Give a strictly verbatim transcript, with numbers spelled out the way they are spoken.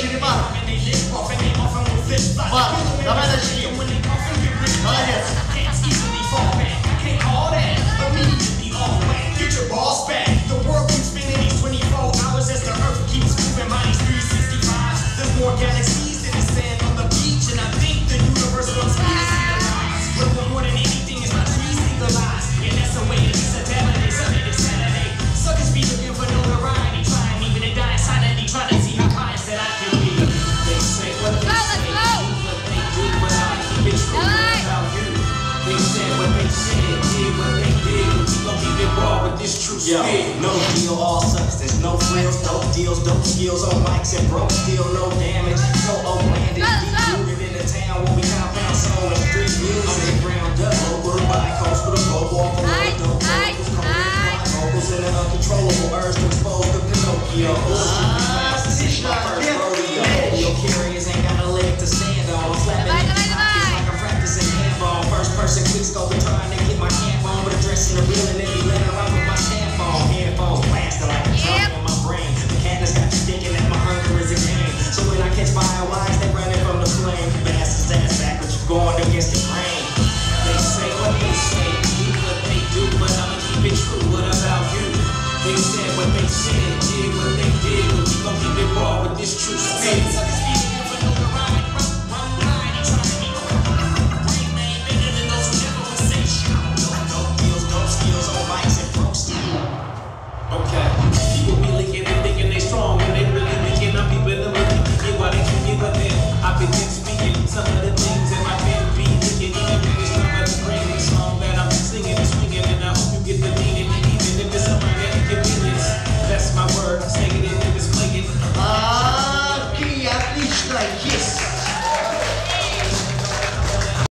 начали, Марк. Марк, давай начни. Молодец. More galaxies than the sand on the beach, and I think the universe wants me to see the lights. But more than anything is my trees legalized, and that's the way it is. Saturday, Sunday to Saturday. Suckers be looking for notoriety, trying even to die silently, trying to see how pious that I can be. They say what they say, do what they do, but I keep it true about you. They said what they said, did what they did, but we gon' keep it raw with this true spirit. No deal, all substance, no frills, dope deals, dope skills on mics and broke still, no damage. So outlandish, deep rooted in the town where we compound soul and street music. Ground up, local to buy, coastal to go off the road, dope vocals, cold vocals, and the uncontrollable urge to expose the Pinocchio. This is my first rodeo. Your carriers ain't got a leg to stand on. I'm slapping in the pockets like I'm practicing handball. First person quick scope and trying to get my camp on, but addressing the real and then be letting around with my stamp on. Headphones blasting like a drum in my brain. The cadence got you thinking that my hunger is a game. So when I catch firewires, they running from the flame. Bastards ass back, but you going against the grain. They say what they say, do what they do, but I'ma keep it true. What about you? They said what they said, did what they did, but we gon' keep it raw with this true spirit. Suckers be looking for no ride, run, run, ride, and try to be brain man, better than those who never would say shit. Dope, dope deals, dope skills on mics and broke steel. Okay, people be licking and thinking they strong, when they really thinking I'm people in the movie, thinking why they keep it with them. I've been speaking some of the things that my pen be thinking, even when it's time to bring the song that I'm singing and swinging, and I hope you get the meaning, even if it's something that inconvenience. That's my word, take it in and display it. А, отлично, есть.